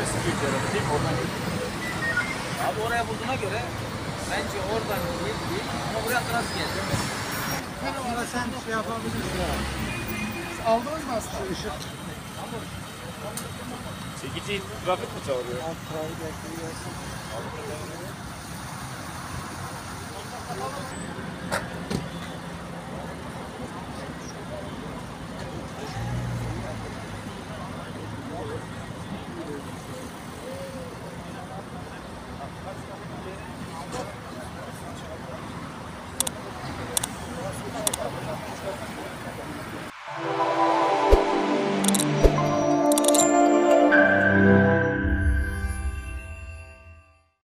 stüdyo tarafı değil mi? Oradan gidiyor. Abi oraya bulduğuna göre bence oradan değil ama buraya trans geldi. Ona sen şey yapabilirsin ya. Aldınız mı aslında? Işık. Çekici trafik mi çağırıyor? Trafik bekliyorsun.